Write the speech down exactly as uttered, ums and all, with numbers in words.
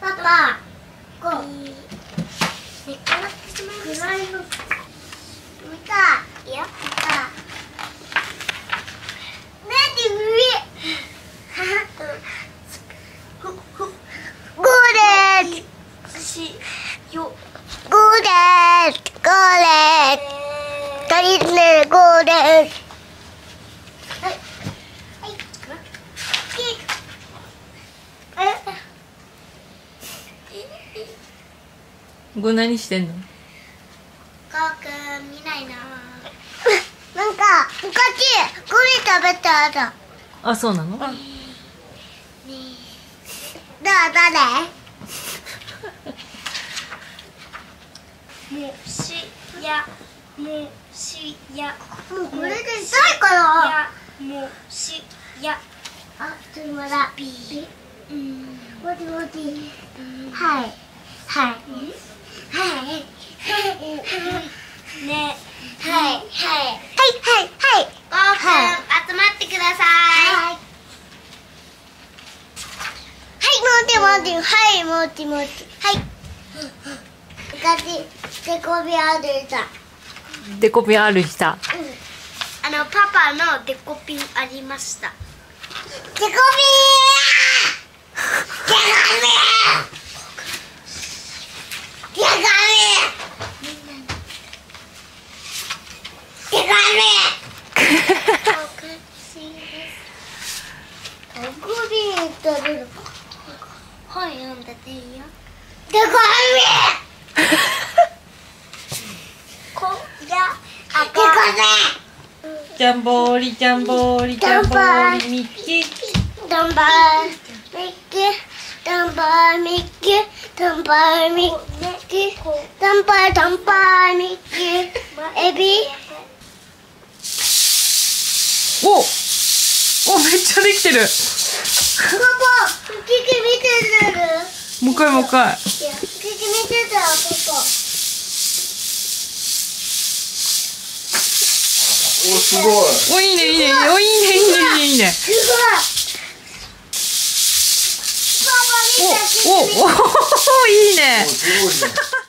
パパ、こう。寝っ転がってしまいました。見た。いや、見た。なんで上。ゴーレー。寿司よ。ゴーレー。ゴーレー。足りねえ、ゴーレー。はい。はい。 これ何してんの？ こうくん見ないな。なんかおかしい。これ食べたら。 あ、そうなの？ ねえ。だ誰？もしやもしや。もうこれで痛いから。もしや。あ、つまら。び。うん。もちもち。はい。はい。はい。ね。はい。はい。はい。はい。はい。はい。こうくん、集まってください。はい。はい、もちもち。はい、もちもち。はい。昔、デコビアでした。 デコピンあるした。 うん。あの、パパのデコピンありました。デコピン。デコピン。デカメ。デカメ。デコビン食べる。本読んでていいよ。デカメ。こや。あ、デカメ。 ジャンボーリジャンボーリジャンボーリミッキー。 ダンバーミッキー。ダンバーミッキー。ダンバーミッキー。ダンバーダンバーミッキー。エビ。 お、お、めっちゃできてる。 パパ、キキ見てる。 もう一回もう一回。 キキ見てた、パパ。 お、すごい。 お、いいねいいね。お、いいねいいねいいね。 すごい。パパ見て。 お、お、お、いいね。 お、すごいね。